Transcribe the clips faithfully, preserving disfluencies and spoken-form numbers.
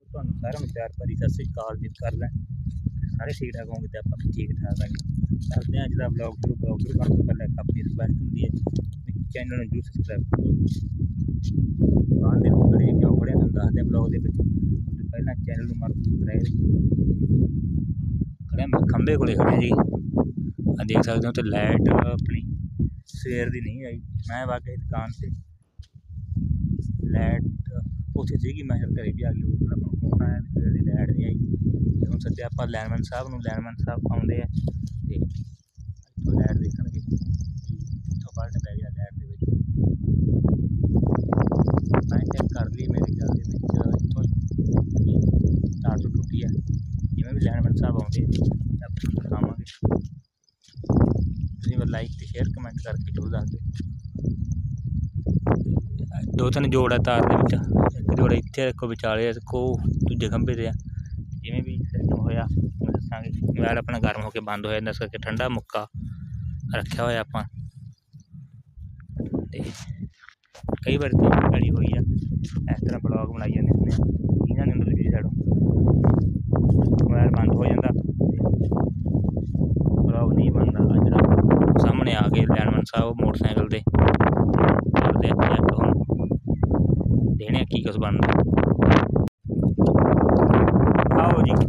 ਤੁਹਾਨੂੰ ਸਾਰਿਆਂ ਨੂੰ ਪਿਆਰ ਭਰੀ ਸਤਿ ਸ਼੍ਰੀ ਅਕਾਲ। ਉਮੀਦ ਕਰਦਾ ਸਾਰੇ ਠੀਕ ਠਾਕ ਹੋਣਗੇ ਤੇ ਆਪਾਂ ਵੀ ਠੀਕ ਠਾਕ ਹਾਂ। ਕਰਦੇ ਹਾਂ ਅੱਜ ਦਾ ਬਲੌਗ ਸ਼ੁਰੂ। ਬਲੌਗ ਸ਼ੁਰੂ ਕਰਨ ਤੋਂ ਪਹਿਲਾਂ ਇੱਕ ਆਪਣੀ ਰਿਕੁਐਸਟ ਹੁੰਦੀ ਹੈ, ਚੈਨਲ ਨੂੰ ਜਰੂਰ ਸਬਸਕ੍ਰਾਈਬ ਕਰੋ। ਬਾਹਰ ਦੇ ਵਿੱਚ ਖੜੇ ਕਿਉਂ ਖੜੇ ਤੁਹਾਨੂੰ ਦੱਸਦੇ ਬਲੌਗ ਦੇ ਵਿੱਚ। ਪਹਿਲਾਂ ਚੈਨਲ ਨੂੰ ਮਾਰੋ ਸਬਸਕ੍ਰਾਈਬ। ਖੜੇ ਮੈਂ ਖੰਭੇ ਕੋਲੇ ਖੜਿਆ ਜੀ, ਆ ਦੇਖ ਸਕਦੇ ਹੋ। ਤੇ ਲਾਈਟ ਆਪਣੀ ਸਵੇਰ ਦੀ ਨਹੀਂ ਆਈ। ਮੈਂ ਵਾ ਕੇ ਦੁਕਾਨ ਤੇ ਲਾਈਟ ਉੱਥੇ ਸੀਗੀ, ਮੈਂ ਚੱਲ ਘਰੇ ਵੀ ਆ ਗਈ। ਉਹ ਆਪਾਂ ਫੋਨ ਆਇਆ ਵੀ ਸਵੇਰ ਦੀ ਲਾਈਟ ਨਹੀਂ ਆਈ। ਤੇ ਹੁਣ ਸੱਦਿਆ ਆਪਾਂ ਲਾਈਨਮੈਨ ਸਾਹਿਬ ਨੂੰ। ਲਾਈਨਮੈਨ ਸਾਹਿਬ ਆਉਂਦੇ ਆ ਤੇ ਇੱਥੋਂ ਲਾਈਟ ਦੇਖਣਗੇ ਕਿੱਥੋਂ ਫਾਲਟ ਪੈ ਗਿਆ ਲਾਈਟ ਦੇ ਵਿੱਚ। ਮੈਂ ਚੈੱਕ ਕਰ ਲਈ, ਮੇਰੇ ਖਿਆਲ ਦੇ ਵਿੱਚ ਇੱਥੋਂ ਤਾਰ ਤੋਂ ਟੁੱਟੀ ਆ। ਜਿਵੇਂ ਵੀ ਲਾਈਨਮੈਨ ਸਾਹਿਬ ਆਉਂਦੇ ਆ ਆਪਾਂ ਦਿਖਾਵਾਂਗੇ। ਤੁਸੀਂ ਲਾਈਕ ਤੇ ਸ਼ੇਅਰ ਕਮੈਂਟ ਕਰਕੇ ਜ਼ਰੂਰ ਦੱਸ ਦਿਓ। ਦੋ ਤਿੰਨ ਜੋੜ ਆ ਤਾਰ ਦੇ ਵਿੱਚ, ਇੱਕ ਜੋੜ ਇੱਥੇ ਦੇਖੋ ਵਿਚਾਲੇ, ਇੱਕੋ ਦੂਜੇ ਖੰਭੇ 'ਤੇ ਆ। ਜਿਵੇਂ ਵੀ ਸਿਸਟਮ ਹੋਇਆ ਮੈਂ ਦੱਸਾਂਗੇ। ਮੋਬਾਇਲ ਆਪਣਾ ਗਰਮ ਹੋ ਕੇ ਬੰਦ ਹੋ ਜਾਂਦਾ, ਇਸ ਕਰਕੇ ਠੰਡਾ ਮੁੱਕਾ ਰੱਖਿਆ ਹੋਇਆ ਆਪਾਂ। ਅਤੇ ਕਈ ਵਾਰ ਤਾਂ ਭੈੜੀ ਹੋਈ ਆ, ਇਸ ਤਰ੍ਹਾਂ ਬਲੌਗ ਬਣਾਈ ਜਾਂਦੇ ਹੁੰਦੇ ਆ। ਇਹਨਾਂ ਨੇ ਦੂਜੀ ਸਾਈਡੋਂ ਮੋਬਾਇਲ ਬੰਦ ਹੋ ਜਾਂਦਾ, ਬਲੌਗ ਨਹੀਂ ਬਣਦਾ। ਅੱਜ ਦਾ ਸਾਹਮਣੇ ਆ ਗਏ ਲਾਈਨਮੈਨ ਸਾਹਿਬ ਮੋਟਰਸਾਈਕਲ 'ਤੇ, ਕਰਦੇ ਆ ਚੈੱਕ। ਹੁਣ ਦੇਣੇ ਕੀ ਕੁਛ ਬਣਦਾ। ਆਓ ਜੀ,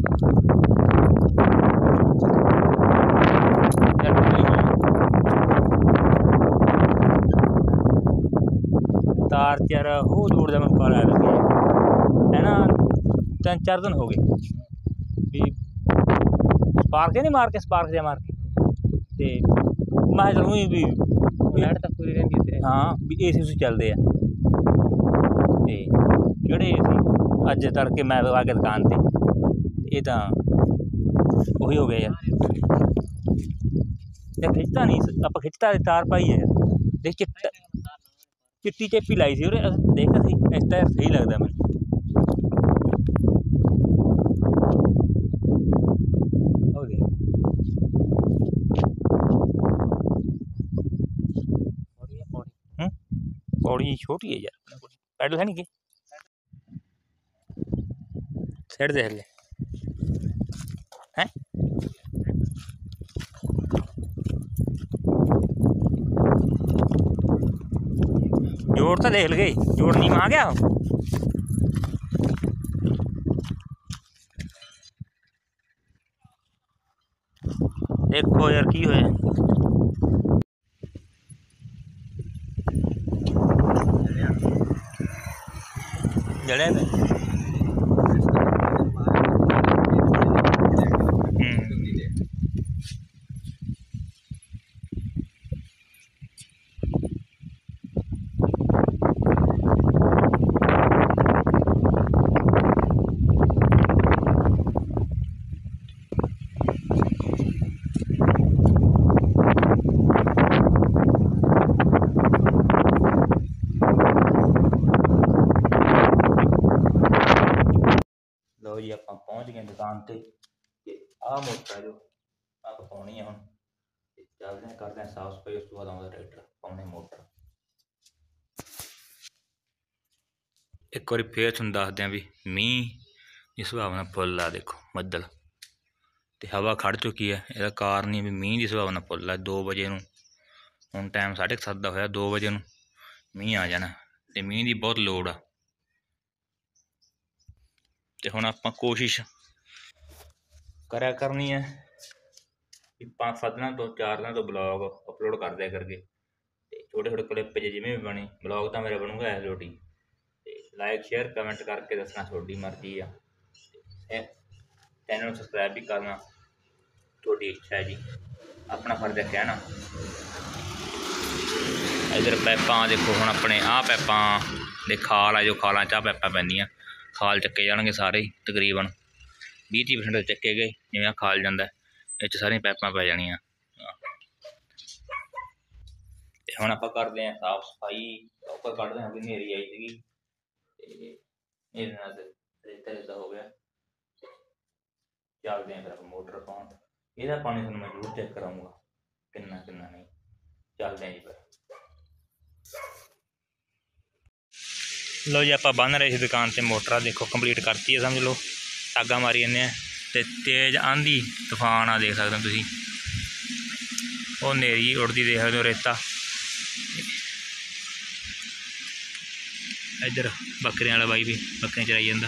ਤਾਰ ਚਾਰ ਉਹ ਜੋੜ ਦਾ ਮੈਨੂੰ ਕਾਲਾ ਲੱਗਿਆ ਹੈ ਨਾ। ਤਿੰਨ ਚਾਰ ਦਿਨ ਹੋ ਗਏ ਵੀ ਸਪਾਰਕ ਨਹੀਂ ਮਾਰ ਕੇ ਸਪਾਰਕ ਜਿਹਾ ਮਾਰ ਕੇ ਤੇ ਮੈਂ ਚਲੂੰ ਵੀ ਲਾਈਟ ਤਾਂ ਪੂਰੀ ਰਹਿੰਦੀ ਹੈ। ਹਾਂ ਵੀ ਏ ਸੀ ਉਸੀ ਚੱਲਦੇ ਆ। ਤੇ ਕਿਹੜੇ ਏ ਸੀ ਅੱਜ ਤੜਕੇ ਮੈਂ ਆ ਕੇ ਦੁਕਾਨ 'ਤੇ, ਇਹ ਤਾਂ ਉਹੀ ਹੋ ਗਿਆ ਯਾਰ। ਤੇ ਖਿੱਚਦਾ ਨਹੀਂ ਆਪਾਂ, ਖਿੱਚਦਾ ਤਾਰ ਪਾਈ ਹੈ ਦੇਖ। ਚਿੱਟਾ ਚਿੱਟੀ ਚੇਪੀ ਲਾਈ ਸੀ ਉਹਨੇ, ਦੇਖ ਸਹੀ ਇਸ ਤਾਂ ਸਹੀ ਲੱਗਦਾ ਮੈਨੂੰ। ਉਹਦੇ ਹੂੰ ਪੌੜੀ ਛੋਟੀ ਹੈ ਯਾਰ, ਆਪਣੇ ਕੋਲ ਪੈਡਲ ਹੈ ਨਹੀਂ ਕਿ ਸਾਈਡ ਦੇ ਹਲੇ ਹੈ। ਜੋੜ ਤਾਂ ਦੇਖ ਲਗੇ, ਜੋੜ ਨੀਵਾਂ ਆ ਗਿਆ। ਦੇਖੋ ਯਾਰ ਕੀ ਹੋਇਆ। ਜੜਿਆ ਤੇ ਲਓ ਜੀ, ਆਪਾਂ ਪਹੁੰਚ ਗਏ ਦੁਕਾਨ 'ਤੇ। ਅਤੇ ਆਹ ਮੋਟਰ ਹੈ ਜੋ ਆਪਾਂ ਪਾਉਣੀ ਆ ਹੁਣ। ਅਤੇ ਚੱਲਦੇ ਹਾਂ, ਕਰਦੇ ਹਾਂ ਸਾਫ਼ ਸਫਾਈ। ਉਸ ਤੋਂ ਬਾਅਦ ਆਉਂਦਾ ਟਰੈਕਟਰ ਪਾਉਣੇ ਮੋਟਰ। ਇੱਕ ਵਾਰੀ ਫੇਰ ਤੁਹਾਨੂੰ ਦੱਸਦੇ ਹਾਂ ਵੀ ਮੀਂਹ ਦੀ ਸੰਭਾਵਨਾ ਫੁੱਲ ਆ। ਦੇਖੋ ਬੱਦਲ ਅਤੇ ਹਵਾ ਖੜ੍ਹ ਚੁੱਕੀ ਹੈ। ਇਹਦਾ ਕਾਰਨ ਹੀ ਵੀ ਮੀਂਹ ਦੀ ਸੰਭਾਵਨਾ ਫੁੱਲ ਆ। ਦੋ ਵਜੇ ਨੂੰ, ਹੁਣ ਟਾਈਮ ਸਾਢੇ ਕੁ ਸੱਤ ਦਾ ਹੋਇਆ, ਦੋ ਵਜੇ ਨੂੰ ਮੀਂਹ ਆ ਜਾਣਾ ਅਤੇ ਮੀਂਹ ਦੀ ਬਹੁਤ ਲੋੜ ਆ। ਅਤੇ ਹੁਣ ਆਪਾਂ ਕੋਸ਼ਿਸ਼ ਕਰਿਆ ਕਰਨੀ ਹੈ ਵੀ ਪੰਜ ਸੱਤ ਦਿਨਾਂ ਤੋਂ ਚਾਰ ਦਿਨਾਂ ਤੋਂ ਬਲੌਗ ਅਪਲੋਡ ਕਰ ਦਿਆ ਕਰਕੇ। ਅਤੇ ਛੋਟੇ ਛੋਟੇ ਕਲਿੱਪ ਜੇ ਜਿਵੇਂ ਵੀ ਬਣੇ ਬਲੌਗ ਤਾਂ ਮੇਰਾ ਬਣੂਗਾ ਐਸ ਰੋਟੀ। ਅਤੇ ਲਾਈਕ ਸ਼ੇਅਰ ਕਮੈਂਟ ਕਰਕੇ ਦੱਸਣਾ ਤੁਹਾਡੀ ਮਰਜ਼ੀ ਆ। ਚੈਨਲ ਨੂੰ ਸਬਸਕ੍ਰਾਈਬ ਵੀ ਕਰਨਾ ਤੁਹਾਡੀ ਇੱਛਾ ਹੈ ਜੀ, ਆਪਣਾ ਫਰਜ਼ ਹੈ ਕਹਿਣਾ। ਇੱਧਰ ਪੈਪਾਂ ਦੇਖੋ, ਹੁਣ ਆਪਣੇ ਆਹ ਪੈਪਾਂ ਦੇ ਖਾਲ ਆ ਜੋ ਖਾਲਾਂ 'ਚ ਆਹ ਪੈਪਾਂ ਪੈਂਦੀਆਂ। ਖਾਲ ਚੱਕੇ ਜਾਣਗੇ ਸਾਰੇ ਹੀ, ਤਕਰੀਬਨ ਵੀਹ ਤੀਹ ਪਰਸੈਂਟ ਚੱਕੇ ਗਏ। ਜਿਵੇਂ ਆਹ ਖਾਲ ਜਾਂਦਾ ਇਹ 'ਚ ਸਾਰੀਆਂ ਪੈਪਾਂ ਪੈ ਜਾਣੀਆਂ। ਅਤੇ ਹੁਣ ਆਪਾਂ ਕਰਦੇ ਹਾਂ ਸਾਫ਼ ਸਫਾਈ। ਉੱਪਰ ਕੱਢਦੇ ਹਾਂ ਵੀ ਹਨੇਰੀ ਆਈ ਸੀਗੀ ਅਤੇ ਇਹਦੇ ਨਾਲ ਰੇਤਾ ਰੇਤਾ ਹੋ ਗਿਆ। ਚੱਲਦੇ ਹਾਂ ਫਿਰ ਆਪਾਂ ਮੋਟਰ ਪਾਉਣ। ਇਹਦਾ ਪਾਣੀ ਤੁਹਾਨੂੰ ਮੈਂ ਜ਼ਰੂਰ ਚੈੱਕ ਕਰਾਊਂਗਾ ਕਿੰਨਾ ਕਿੰਨਾ ਨਹੀਂ। ਚੱਲਦੇ ਹਾਂ ਜੀ ਫਿਰ। लो जी, आप बन रहे थे दुकान से मोटर, देखो कंप्लीट करती है समझ लो, धागा मारी जाने तो तेज़ आंधी तूफान आ देख सकते हो तुम, वो नेरी उड़ती देख सकते हो, रेता इधर बकरियां वाला बाई भी बकरियां चराई जाता।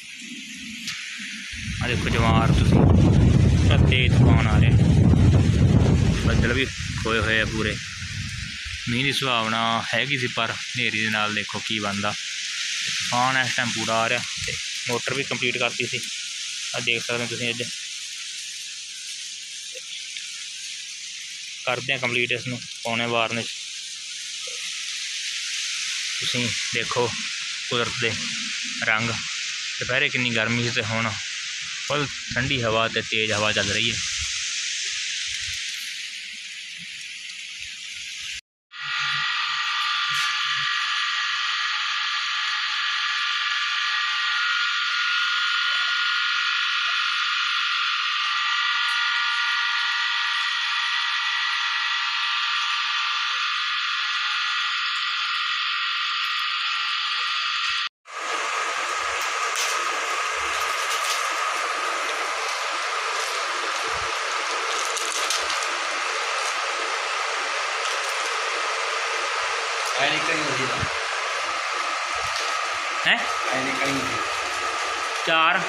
आ देखो जवार तुम, तेज तूफान आ रहा, बदल भी खोए हुए पूरे, मीह की संभावना हैगी सी पर नेरी दे नाल देखो की बनता। तूफान इस टाइम पूरा आ रहा, तो मोटर भी कंप्लीट करती सी, आ देख सकते हो तुम, अज करते हैं कंप्लीट इसनूं पौने वार्निश। तुसीं देखो कुदरत दे रंग, दोपहरे कितनी गर्मी से, हुण फुल ठंडी हवा तो तेज़ हवा चल रही है। हैं चार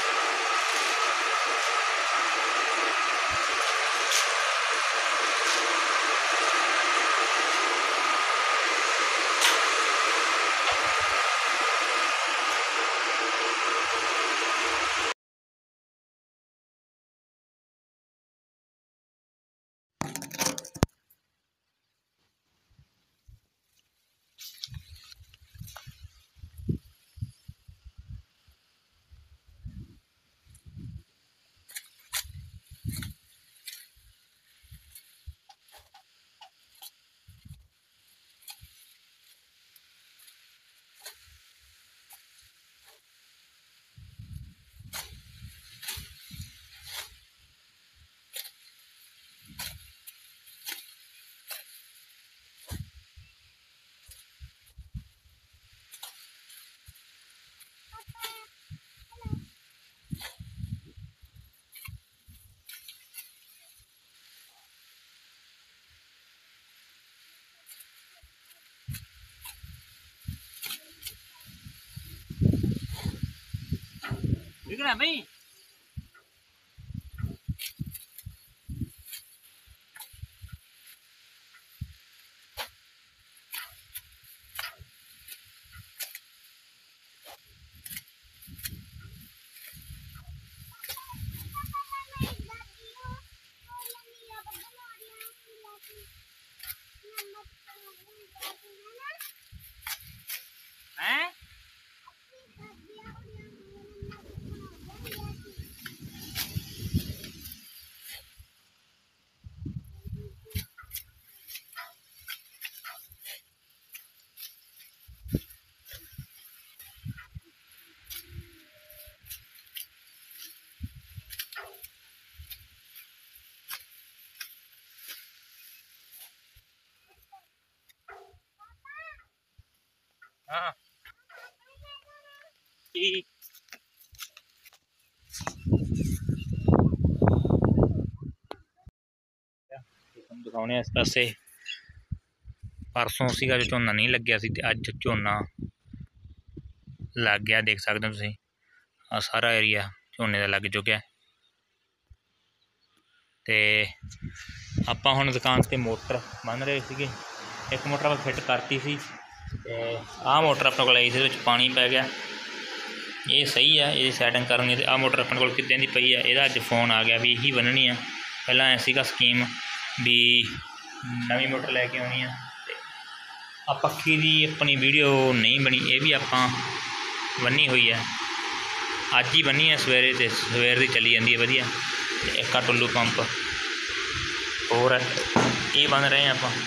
बिगड़ा भाई। हैं हाँ ठीक दिखाने इस पासे परसों सीगा जो झोना नहीं लग्या सी ते अज झोना लग गया, देख सकते हो तुसीं आ सारा एरिया झोने का लग चुका है। तो आपां हुण दुकान से मोटर बन रहे थे, एक मोटर आप फिट करती सी ते आ मोटर अपने को आई सी, पानी पै गया, ये सही है, ये सैटिंग करनी। तो आ मोटर अपने को कितने की पई है, यदा अज फोन आ गया भी यही बननी है। पहला ऐसी स्कीम भी नवी मोटर लैके आनी है। आ पक्खी की अपनी वीडियो नहीं बनी, ये भी आपां बनी हुई है, अज ही बनी है सवेरे, तो सवेर की चली जाती है वधिया। एक आ टुल्लू पंप होर ये बन रहे हैं आपां,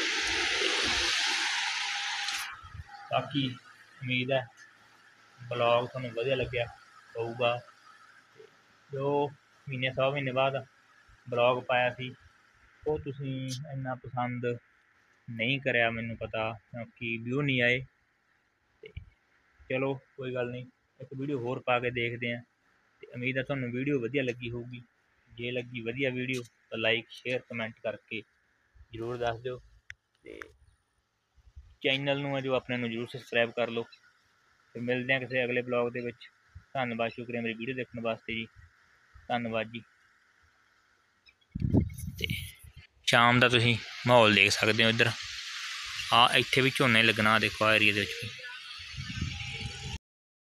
बाकी उम्मीद है ब्लॉग थोड़ा वधिया लग्या होगा। जो महीने सौ महीने बाद ब्लॉग पाया सी वो तुसीं इन्ना पसंद नहीं करया, मैनू पता, क्योंकि व्यू नहीं आए। ਚਲੋ ਕੋਈ ਗੱਲ ਨਹੀਂ, ਇੱਕ ਵੀਡੀਓ ਹੋਰ ਪਾ ਕੇ ਦੇਖਦੇ ਹਾਂ। ਤੇ ਉਮੀਦ ਹੈ ਤੁਹਾਨੂੰ ਵੀਡੀਓ ਵਧੀਆ ਲੱਗੀ ਹੋਊਗੀ। ਜੇ ਲੱਗੀ ਵਧੀਆ ਵੀਡੀਓ ਤਾਂ ਲਾਈਕ ਸ਼ੇਅਰ ਕਮੈਂਟ ਕਰਕੇ ਜ਼ਰੂਰ ਦੱਸ ਦਿਓ। ਤੇ ਚੈਨਲ ਨੂੰ ਹੈ ਜੋ ਆਪਣੇ ਨੂੰ ਜ਼ਰੂਰ ਸਬਸਕ੍ਰਾਈਬ ਕਰ ਲਓ। ਤੇ ਮਿਲਦੇ ਹਾਂ ਕਿਸੇ ਅਗਲੇ ਬਲੌਗ ਦੇ ਵਿੱਚ। ਧੰਨਵਾਦ, ਸ਼ੁਕਰੀਆ ਮੇਰੀ ਵੀਡੀਓ ਦੇਖਣ ਵਾਸਤੇ ਜੀ। ਧੰਨਵਾਦ ਜੀ। ਤੇ ਸ਼ਾਮ ਦਾ ਤੁਸੀਂ ਮਾਹੌਲ ਦੇਖ ਸਕਦੇ ਹੋ ਇੱਧਰ। ਆ ਇੱਥੇ ਵੀ ਝੋਨੇ ਲੱਗਣਾ, ਦੇਖੋ ਆ ਏਰੀਏ ਦੇ ਵਿੱਚ ਵੀ।